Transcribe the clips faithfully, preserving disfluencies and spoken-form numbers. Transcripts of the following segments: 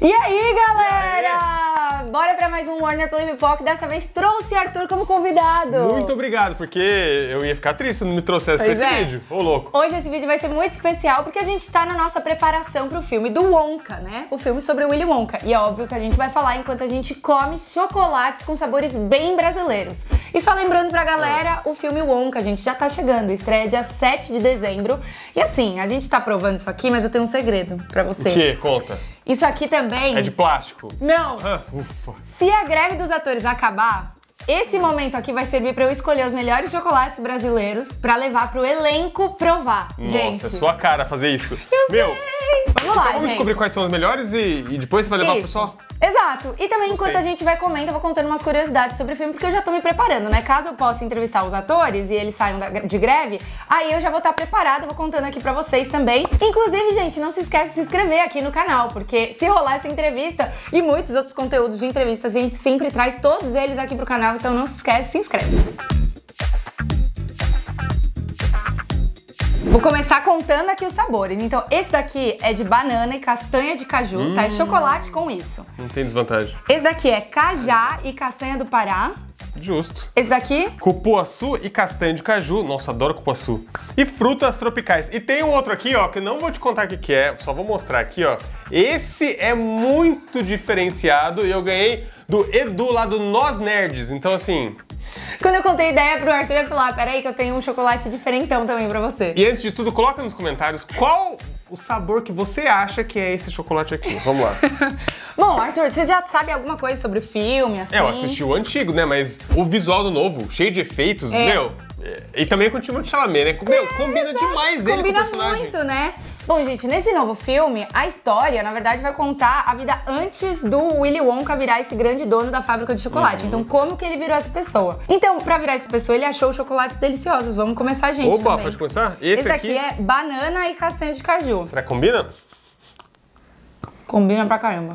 E aí, galera? Bora pra mais um Warner Play Pipoca. Dessa vez trouxe Arthur como convidado. Muito obrigado, porque eu ia ficar triste se não me trouxesse pois pra esse é. vídeo. Ô, louco. Hoje esse vídeo vai ser muito especial porque a gente tá na nossa preparação pro filme do Wonka, né? O filme sobre o Willy Wonka. E é óbvio que a gente vai falar enquanto a gente come chocolates com sabores bem brasileiros. E só lembrando pra galera, o filme Wonka, a gente já tá chegando. Estreia dia sete de dezembro. E assim, a gente tá provando isso aqui, mas eu tenho um segredo pra você. O quê? Conta. Isso aqui também... É de plástico? Não. Ah, ufa. Se a greve dos atores acabar, esse momento aqui vai servir pra eu escolher os melhores chocolates brasileiros pra levar pro elenco provar. Nossa, gente. é sua cara fazer isso. Eu Meu, sei. Vamos então lá, vamos gente. descobrir quais são os melhores e, e depois você vai levar Isso. pro só? Exato. E também, Gostei. enquanto a gente vai comendo, eu vou contando umas curiosidades sobre o filme, porque eu já tô me preparando, né? Caso eu possa entrevistar os atores e eles saiam da- de greve, aí eu já vou estar preparada, vou contando aqui pra vocês também. Inclusive, gente, não se esquece de se inscrever aqui no canal, porque se rolar essa entrevista e muitos outros conteúdos de entrevistas, a gente sempre traz todos eles aqui pro canal, então não se esquece, se inscreve. Vou começar contando aqui os sabores. Então, esse daqui é de banana e castanha de caju, hum. tá? É chocolate com isso. Não tem desvantagem. Esse daqui é cajá e castanha do Pará. Justo. Esse daqui? Cupuaçu e castanha de caju. Nossa, adoro cupuaçu. E frutas tropicais. E tem um outro aqui, ó, que eu não vou te contar o que que é, só vou mostrar aqui, ó. Esse é muito diferenciado e eu ganhei do Edu lá do Nós Nerds. Então, assim... Quando eu contei a ideia pro Arthur, eu falei, ah, peraí que eu tenho um chocolate diferentão também pra você. E antes de tudo, coloca nos comentários qual o sabor que você acha que é esse chocolate aqui. Vamos lá. Bom, Arthur, você já sabe alguma coisa sobre o filme, assim? É, eu assisti o antigo, né? Mas o visual do novo, cheio de efeitos, É. meu... E também com o Timothée Chalamet, né? Meu, combina Exato. demais ele Combina com o personagem. muito, né? Bom, gente, nesse novo filme, a história, na verdade, vai contar a vida antes do Willy Wonka virar esse grande dono da fábrica de chocolate. Uhum. Então, como que ele virou essa pessoa? Então, pra virar essa pessoa, ele achou chocolates deliciosos. Vamos começar, gente, Opa, também. pode começar? Esse, Esse daqui aqui... é banana e castanha de caju. Será que combina? Combina pra caramba.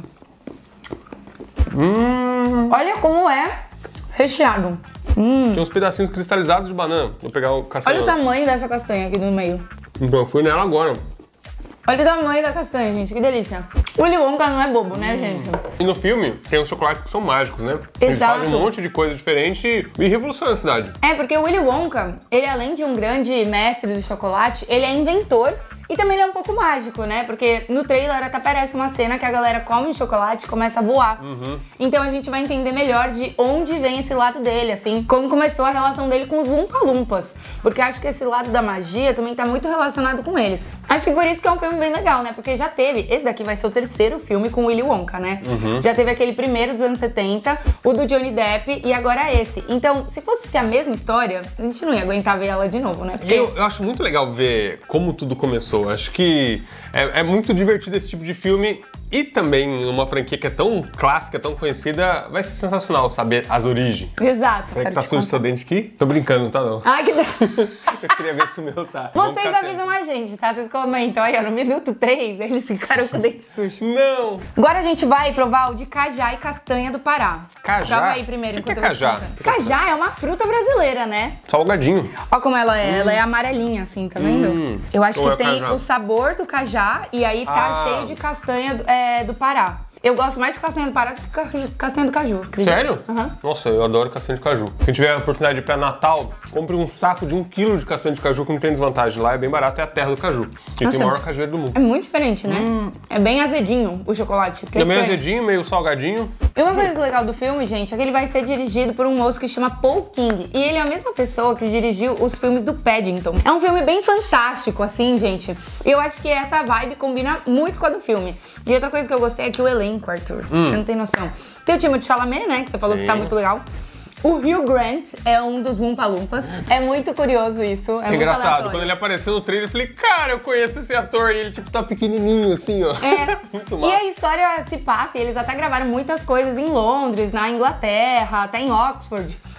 Hum... Olha como é recheado. Hum. Tem uns pedacinhos cristalizados de banana. Vou pegar o castanha. Olha o tamanho dessa castanha aqui no meio. Então, eu fui nela agora. Olha o tamanho da castanha, gente. Que delícia. O Willy Wonka não é bobo, né, gente? E no filme, tem uns chocolates que são mágicos, né? Eles Exato. fazem um monte de coisa diferente e revolucionam a cidade. É, porque o Willy Wonka, ele além de um grande mestre do chocolate, ele é inventor e também ele é um pouco mágico, né? Porque no trailer até aparece uma cena que a galera come o chocolate e começa a voar. Uhum. Então a gente vai entender melhor de onde vem esse lado dele, assim, como começou a relação dele com os Lumpa-Lumpas. Porque acho que esse lado da magia também tá muito relacionado com eles. Acho que por isso que é um filme bem legal, né? Porque já teve, esse daqui vai ser o terceiro filme com o Willy Wonka, né? Uhum. Já teve aquele primeiro dos anos setenta, o do Johnny Depp e agora esse. Então, se fosse ser a mesma história, a gente não ia aguentar ver ela de novo, né? Porque... E eu, eu acho muito legal ver como tudo começou. Acho que é, é muito divertido esse tipo de filme e também uma franquia que é tão clássica, tão conhecida, vai ser sensacional saber as origens. Exato. Será que quero tá te sujo contar. seu dente aqui? Tô brincando, não tá não. Ai, que... Eu queria ver se o meu tá. Vamos Vocês ficar avisam a gente, tá? Vocês comentam aí, ó, no minuto três, eles ficaram com o dente sujo. Não! Agora a gente vai provar o de cajá e castanha do Pará. Cajá? Prova aí primeiro, O que enquanto que é eu vou te cajá? contando. Cajá é uma fruta brasileira, né? Salgadinho. Ó como ela é, ela é amarelinha assim, tá vendo? Hum, Eu acho como que é tem cajá? o sabor do cajá e aí tá Ah. cheio de castanha do, é, do Pará. Eu gosto mais de castanha do Pará do que ca- castanha do caju. acredita? Sério? Aham. Nossa, eu adoro castanha de caju. Quem tiver a oportunidade de ir pra Natal, compre um saco de um quilo de castanha de caju que não tem desvantagem. Lá é bem barato, é a terra do caju. E Nossa. tem o maior cajueiro do mundo. É muito diferente, né? É bem azedinho o chocolate. porque é É meio estranho. azedinho, meio salgadinho. E uma coisa legal do filme, gente, é que ele vai ser dirigido por um moço que chama Paul King. E ele é a mesma pessoa que dirigiu os filmes do Paddington. É um filme bem fantástico, assim, gente. E eu acho que essa vibe combina muito com a do filme. E outra coisa que eu gostei é que o elenco, Arthur, você não tem noção. Tem o Timothée Chalamet, né, que você falou Sim. que tá muito legal. O Hugh Grant é um dos Lumpa-Lumpas. É muito curioso isso. É, É muito engraçado, aleatório. quando ele apareceu no trailer, eu falei, cara, eu conheço esse ator. E ele, tipo, tá pequenininho, assim, ó. É. Muito E massa. a história se passa, e eles até gravaram muitas coisas em Londres, na Inglaterra, até em Oxford.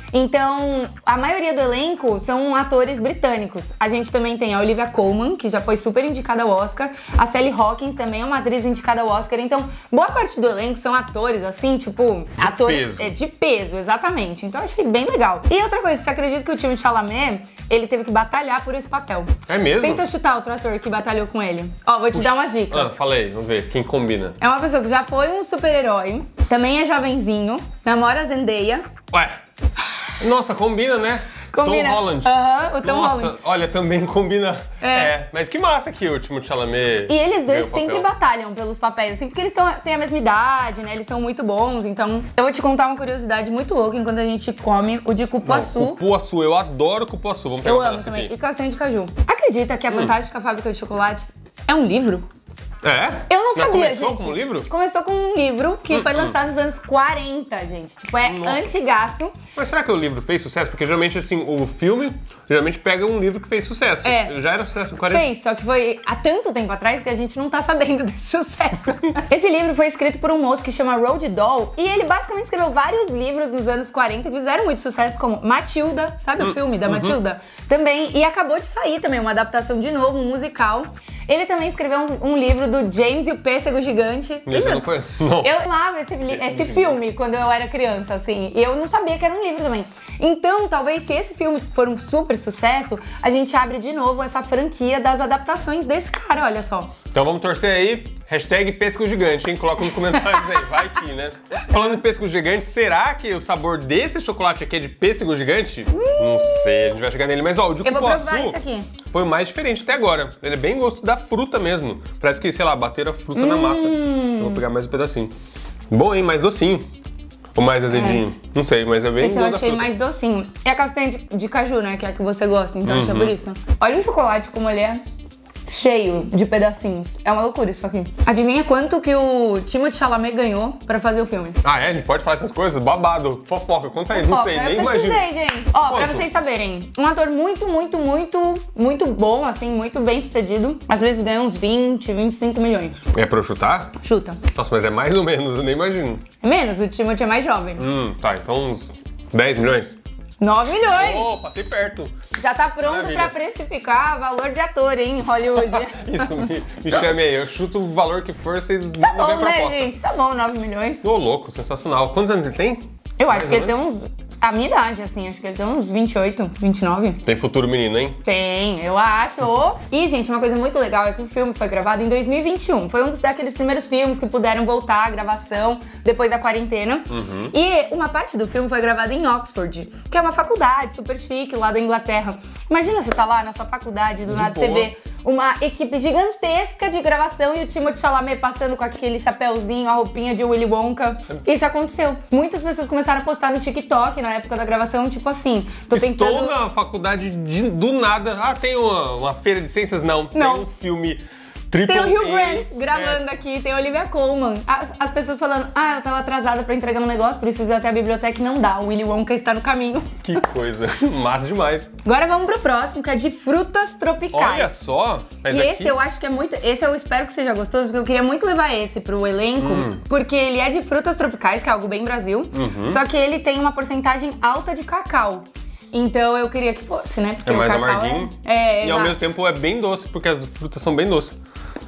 Então, a maioria do elenco são atores britânicos. A gente também tem a Olivia Colman, que já foi super indicada ao Oscar. A Sally Hawkins também é uma atriz indicada ao Oscar. Então, boa parte do elenco são atores, assim, tipo... De atores peso. É, de peso, exatamente. Então, eu achei bem legal. E outra coisa, você acredita que o Timothée Chalamet, ele teve que batalhar por esse papel? É mesmo? Tenta chutar outro ator que batalhou com ele. Ó, vou te dar umas dicas. Ah, falei, vamos ver, quem combina. É uma pessoa que já foi um super-herói, também é jovenzinho, namora a Zendaya. Ué, nossa, combina, né? Combina. Tom Holland. Aham, o Tom Nossa, Holland. olha, também combina. É. É. Mas que massa que o Timothée Chalamet E eles dois ganhou o sempre papel. batalham pelos papéis, assim, porque eles tão, têm a mesma idade, né? Eles são muito bons, então... Eu vou te contar uma curiosidade muito louca enquanto a gente come o de cupuaçu. Não, cupuaçu, eu adoro cupuaçu. Vamos pegar Eu um amo pedaço também. aqui. E castanha de caju. Acredita que a Fantástica Fábrica de Chocolates é um livro? É? Eu não Já sabia, começou gente. como livro? Começou com um livro que foi lançado nos anos quarenta, gente. Tipo, é Nossa. antigaço. Mas será que o livro fez sucesso? Porque geralmente, assim, o filme geralmente pega um livro que fez sucesso. É. Já era sucesso em quarenta. Fez, só que foi há tanto tempo atrás que a gente não tá sabendo desse sucesso. Esse livro foi escrito por um moço que chama Roald Dahl e ele basicamente escreveu vários livros nos anos quarenta que fizeram muito sucesso, como Matilda, sabe o filme da Matilda? Também, e acabou de sair também uma adaptação de novo, um musical. Ele também escreveu um, um livro do James e o Pêssego Gigante. Esse eu Lembra? não conheço. Não. Eu amava esse, li- esse filme quando eu era criança, assim. E eu não sabia que era um livro também. Então, talvez se esse filme for um super sucesso, a gente abre de novo essa franquia das adaptações desse cara, olha só. Então vamos torcer aí, hashtag pêssego gigante, hein? Coloca nos comentários aí, vai que, né? Falando em pêssego gigante, será que o sabor desse chocolate aqui é de pêssego gigante? Não sei, a gente vai chegar nele. Mas ó, o de Eu vou provar cupuaçu isso aqui. foi o mais diferente até agora. Ele é bem gosto da fruta mesmo. Parece que, sei lá, bateram a fruta na massa. Eu vou pegar mais um pedacinho. Bom, hein? Mais docinho. Ou mais azedinho. Não sei, mas é bem Esse eu gosto da achei fruta. mais docinho. É a castanha de, de caju, né? Que é a que você gosta, então acho que é por isso. Olha o chocolate como ele é cheio de pedacinhos. É uma loucura isso aqui. Adivinha quanto que o Timothée Chalamet ganhou pra fazer o filme? Ah, é? A gente pode falar essas coisas? Babado, fofoca, conta aí. Não Ó, sei, eu nem pesquisei, imagino. gente. Ó, pra Quanto? vocês saberem, um ator muito, muito, muito, muito bom, assim, muito bem sucedido. Às vezes ganha uns vinte, vinte e cinco milhões. É pra eu chutar? Chuta. Nossa, mas é mais ou menos, eu nem imagino. Menos, o Timothée é mais jovem. Hum, tá, então uns dez milhões? nove milhões! Oh, passei perto. Já tá pronto Maravilha. pra precificar valor de ator, hein, Hollywood. Isso, me, me chame aí. Eu chuto o valor que for, vocês Tá mandam bem a bom, né, proposta. gente? Tá bom, nove milhões. Ô, louco, sensacional. Quantos anos ele tem? Eu acho Mais que ou ele tem menos. uns... A minha idade, assim, acho que ele tem uns vinte e oito, vinte e nove. Tem futuro menino, hein? Tem, eu acho. E, gente, uma coisa muito legal é que o filme foi gravado em dois mil e vinte e um. Foi um dos daqueles primeiros filmes que puderam voltar à gravação depois da quarentena. Uhum. E uma parte do filme foi gravada em Oxford, que é uma faculdade super chique lá da Inglaterra. Imagina você tá lá na sua faculdade, do De nada você boa. vê uma equipe gigantesca de gravação e o Timothée Chalamet passando com aquele chapéuzinho, a roupinha de Willy Wonka. Isso aconteceu. Muitas pessoas começaram a postar no TikTok na época da gravação, tipo assim, tô Estou tentando... na faculdade de- do nada. Ah, tem uma, uma feira de ciências? Não. Não. Tem um filme triple Tem o Hugh A. Grant gravando aqui, tem a Olivia Colman. As, as pessoas falando, ah, eu tava atrasada pra entregar um negócio, preciso ir até a biblioteca e não dá. O Willy Wonka está no caminho. Que coisa. Massa demais. Agora vamos pro próximo, que é de frutas tropicais. Olha só. Mas E aqui... esse eu acho que é muito. Esse eu espero que seja gostoso, porque eu queria muito levar esse pro elenco, Hum. porque ele é de frutas tropicais, que é algo bem Brasil, Uhum. só que ele tem uma porcentagem alta de cacau. Então eu queria que fosse, né? Porque É mais o cacau amarguinho. É, é E ao exato. mesmo tempo é bem doce, porque as frutas são bem doces.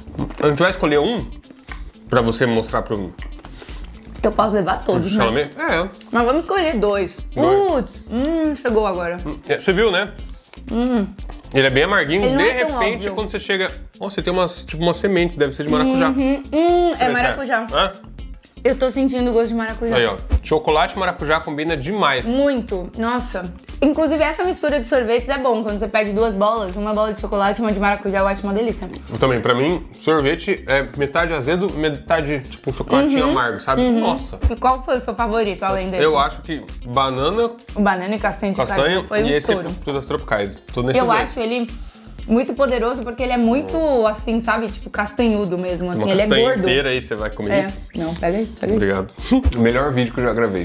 A gente vai escolher um pra você mostrar pro Eu posso levar todos, né? Chalamet? É. Mas vamos escolher dois. Dois. Putz, hum, chegou agora. É, você viu, né? Ele é bem amarguinho. Ele não De é tão repente, óbvio. quando você chega... Nossa, tem umas, tipo uma semente, deve ser de maracujá. Hum, hum, é Parece, maracujá. Hã? Eu tô sentindo o gosto de maracujá. Aí, ó. Chocolate e maracujá combina demais. Muito, nossa. Inclusive, essa mistura de sorvetes é bom. Quando você pede duas bolas, uma bola de chocolate e uma de maracujá, eu acho uma delícia. Eu também, pra mim, sorvete é metade azedo, metade, tipo, um chocolatinho Uhum. amargo, sabe? Nossa. E qual foi o seu favorito, além desse? Eu acho que banana, O banana e castanha de castanha caju foi um e esse estouro. frutas tropicais. Tudo nesses Eu dois. acho ele muito poderoso porque ele é muito, assim, sabe? Tipo, castanhudo mesmo, assim. Uma ele é castanha gordo. inteira aí, você vai comer É. isso? Não, pega aí, pega aí. Obrigado. O melhor vídeo que eu já gravei.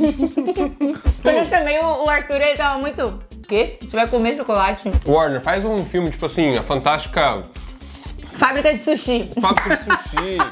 Quando eu chamei o, o Arthur, ele tava muito... Quê? A gente vai comer chocolate? Warner, faz um filme, tipo assim, a fantástica Fábrica de sushi. fábrica de sushi, o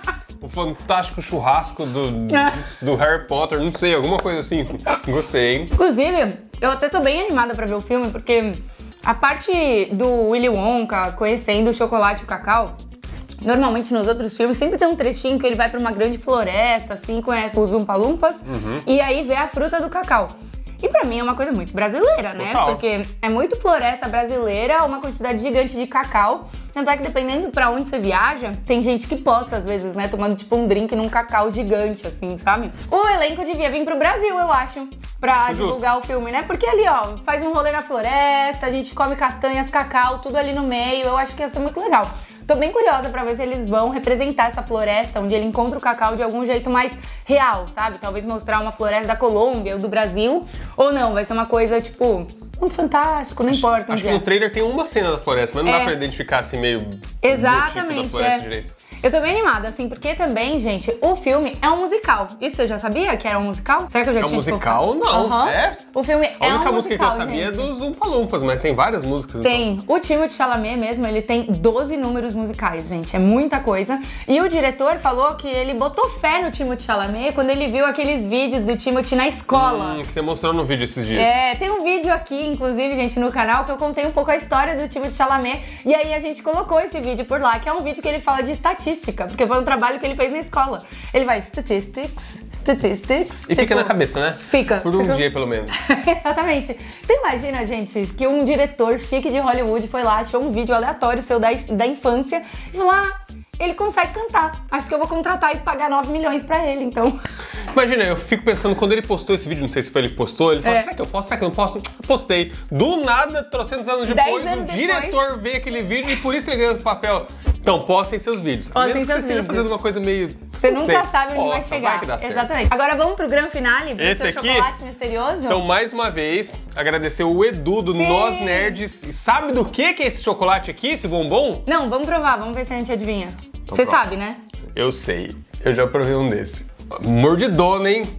o fantástico churrasco do, do Harry Potter, não sei, alguma coisa assim. Gostei, hein? Inclusive, eu até tô bem animada pra ver o filme, porque a parte do Willy Wonka conhecendo o chocolate e o cacau, normalmente nos outros filmes sempre tem um trechinho que ele vai pra uma grande floresta, assim, conhece os Umpa-Lumpas, uhum. e aí vê a fruta do cacau. E pra mim é uma coisa muito brasileira, né? Total. Porque é muito floresta brasileira, uma quantidade gigante de cacau. Tanto é que dependendo pra onde você viaja, tem gente que posta às vezes, né? Tomando tipo um drink num cacau gigante, assim, sabe? O elenco devia vir pro Brasil, eu acho, pra Isso divulgar justo. o filme, né? Porque ali, ó, faz um rolê na floresta, a gente come castanhas, cacau, tudo ali no meio. Eu acho que ia ser muito legal. Tô bem curiosa pra ver se eles vão representar essa floresta, onde ele encontra o cacau de algum jeito mais real, sabe? Talvez mostrar uma floresta da Colômbia ou do Brasil, ou não, vai ser uma coisa, tipo, muito fantástico, não importa. Acho que no trailer tem uma cena da floresta, mas não É. dá pra identificar assim meio Exatamente, do tipo da floresta é. direito. Eu tô bem animada, assim, porque também, gente, o filme é um musical. Isso você já sabia que era um musical? Será que eu já É um tinha musical? colocado? Não, Aham. é? O filme A é um única musical, música que eu sabia gente. é dos Umpa-Lumpas, mas tem várias músicas. Tem. Então. O Timothée Chalamet mesmo, ele tem doze números musicais, gente. É muita coisa. E o diretor falou que ele botou fé no Timothée Chalamet quando ele viu aqueles vídeos do Timothée na escola. Hum, que você mostrou no vídeo esses dias. É, tem um vídeo aqui, inclusive, gente, no canal, que eu contei um pouco a história do Timothée Chalamet. E aí a gente colocou esse vídeo por lá, que é um vídeo que ele fala de estatística, porque foi um trabalho que ele fez na escola. Ele vai, statistics, statistics. E fica na cabeça, né? Fica. Por um fica... dia, pelo menos. Exatamente. Então imagina, gente, que um diretor chique de Hollywood foi lá, achou um vídeo aleatório seu da, da infância e falou, ah, ele consegue cantar. Acho que eu vou contratar e pagar nove milhões pra ele, então... Imagina, eu fico pensando, quando ele postou esse vídeo, não sei se foi ele que postou, ele falou, É. será que eu posto, será que eu não posto? Postei. Do nada, trocentos anos depois, Dez anos o depois. diretor vê aquele vídeo e por isso ele ganhou o papel. Então, postem seus vídeos. A Postem menos que seus você esteja vídeos. fazendo uma coisa meio... Você não nunca sei, sabe onde vai posta, chegar. vai que dá certo. Exatamente. Agora vamos pro grande finale, pro Esse seu aqui? chocolate misterioso? Então, mais uma vez, agradecer o Edu do Sim. Nós Nerds. E sabe do que que é esse chocolate aqui, esse bombom? Não, vamos provar, vamos ver se a gente adivinha. Então Você prova. sabe, né? Eu sei. Eu já provei um desse. Mordidona, hein?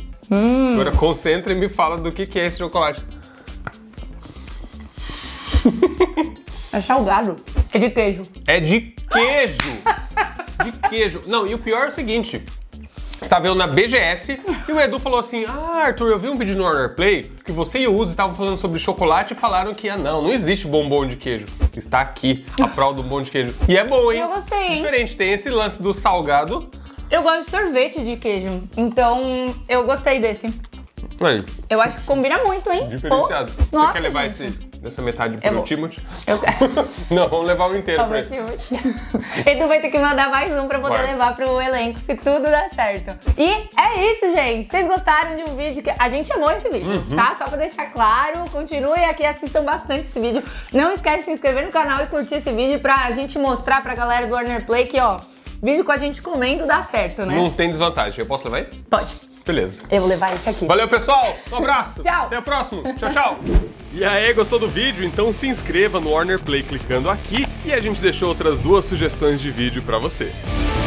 Hum. Agora concentra e me fala do que que é esse chocolate. É salgado. É de queijo. É de queijo! De queijo. Não, e o pior é o seguinte. Estava eu na B G S e o Edu falou assim, ah, Arthur, eu vi um vídeo no Warner Play que você e o Uzi estavam falando sobre chocolate e falaram que, ah, não, não existe bombom de queijo. Está aqui a prova do bombom de queijo. E é bom, hein? Eu gostei, hein? Diferente, tem esse lance do salgado. Eu gosto de sorvete de queijo, então eu gostei desse. Aí, Eu acho que combina muito, hein? diferenciado. Pô, Você nossa, quer levar gente. esse, essa metade Eu pro vou. Timothy? Eu quero. Não, vamos levar o inteiro pra ele. Edu vai ter que mandar mais um pra poder Bora. levar pro elenco, se tudo der certo. E é isso, gente. Vocês gostaram de um vídeo que... A gente amou esse vídeo, Uhum. tá? Só pra deixar claro, continuem aqui, assistam bastante esse vídeo. Não esquece de se inscrever no canal e curtir esse vídeo pra gente mostrar pra galera do Warner Play que, ó, vídeo com a gente comendo dá certo, né? Não tem desvantagem. Eu posso levar esse? Pode. Beleza. Eu vou levar esse aqui. Valeu, pessoal! Um abraço! Tchau. Até o próximo! Tchau, tchau! E aí, gostou do vídeo? Então se inscreva no Warner Play clicando aqui e a gente deixou outras duas sugestões de vídeo pra você.